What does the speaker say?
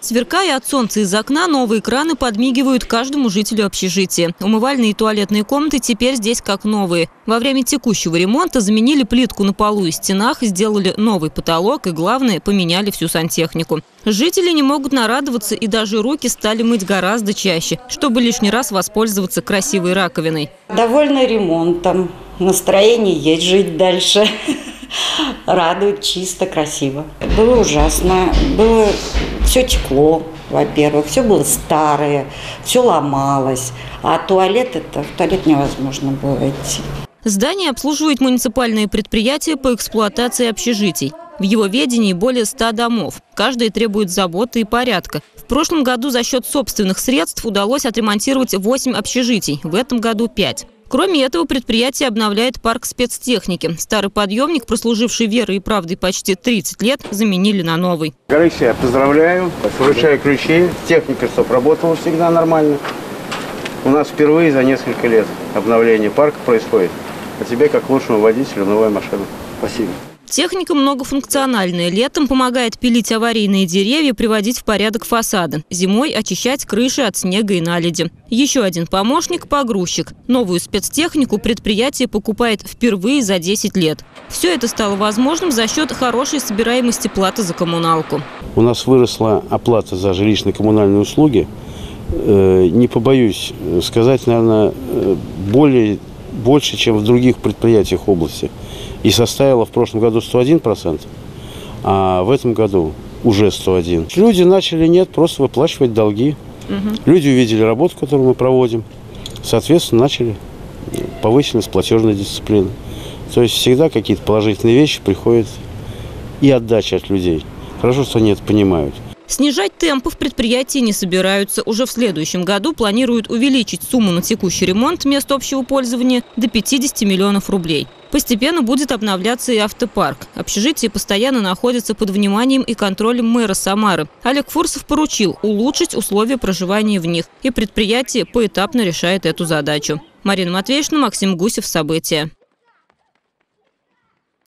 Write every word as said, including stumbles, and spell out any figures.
Сверкая от солнца из окна, новые краны подмигивают каждому жителю общежития. Умывальные и туалетные комнаты теперь здесь как новые. Во время текущего ремонта заменили плитку на полу и стенах, сделали новый потолок и, главное, поменяли всю сантехнику. Жители не могут нарадоваться и даже руки стали мыть гораздо чаще, чтобы лишний раз воспользоваться красивой раковиной. Довольны ремонтом, настроение есть жить дальше. Радует, чисто, красиво. Было ужасно, было все текло, во-первых, все было старое, все ломалось, а туалет это, в туалет невозможно было идти. Здание обслуживает муниципальное предприятие по эксплуатации общежитий. В его ведении более ста домов. Каждый требует заботы и порядка. В прошлом году за счет собственных средств удалось отремонтировать восемь общежитий, в этом году пять. Кроме этого, предприятие обновляет парк спецтехники. Старый подъемник, прослуживший верой и правдой почти тридцать лет, заменили на новый. Алексей, поздравляю, вручаю ключи. Техника, чтоб работала всегда нормально. У нас впервые за несколько лет обновление парка происходит. А тебе, как лучшему водителю, новая машина. Спасибо. Техника многофункциональная. Летом помогает пилить аварийные деревья, приводить в порядок фасады. Зимой очищать крыши от снега и наледи. Еще один помощник – погрузчик. Новую спецтехнику предприятие покупает впервые за десять лет. Все это стало возможным за счет хорошей собираемости платы за коммуналку. У нас выросла оплата за жилищно-коммунальные услуги. Не побоюсь сказать, наверное, более, больше, чем в других предприятиях области. И составила в прошлом году сто один процент, а в этом году уже сто один процент. Люди начали, нет, просто выплачивать долги. Угу. Люди увидели работу, которую мы проводим, соответственно, начали, повысилась платежная дисциплина. То есть всегда какие-то положительные вещи приходят и отдача от людей. Хорошо, что они это понимают. Снижать темпы в предприятии не собираются. Уже в следующем году планируют увеличить сумму на текущий ремонт мест общего пользования до пятидесяти миллионов рублей. Постепенно будет обновляться и автопарк. Общежитие постоянно находится под вниманием и контролем мэра Самары. Олег Фурсов поручил улучшить условия проживания в них. И предприятие поэтапно решает эту задачу. Марина Матвеевна, Максим Гусев. События.